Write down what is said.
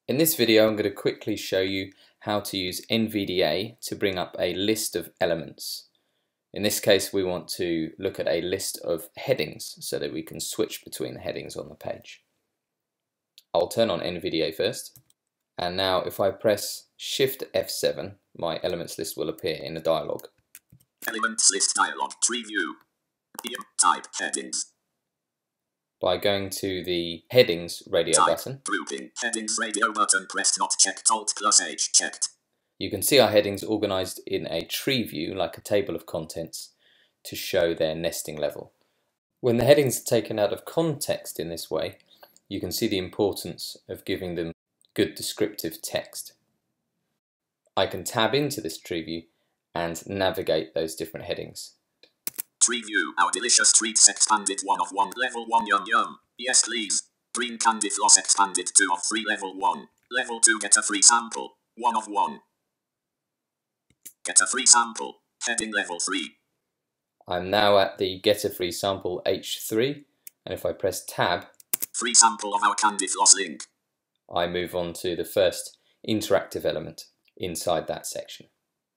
In this video I'm going to quickly show you how to use NVDA to bring up a list of elements. In this case we want to look at a list of headings so that we can switch between the headings on the page. I'll turn on NVDA first, and now if I press Shift F7 my elements list will appear in a dialog. Elements list dialog, tree view. Type headings. By going to the headings radio button, grouping, headings radio button pressed not checked, Alt plus H checked. You can see our headings organised in a tree view like a table of contents to show their nesting level. When the headings are taken out of context in this way, you can see the importance of giving them good descriptive text. I can tab into this tree view and navigate those different headings. Tree view, our delicious treats expanded 1 of 1, level 1 yum yum, yes please. Green candy floss expanded 2 of 3, level 1, level 2 get a free sample, 1 of 1. Get a free sample, heading level 3. I'm now at the get a free sample H3, and if I press tab, free sample of our candy floss link. I move on to the first interactive element inside that section.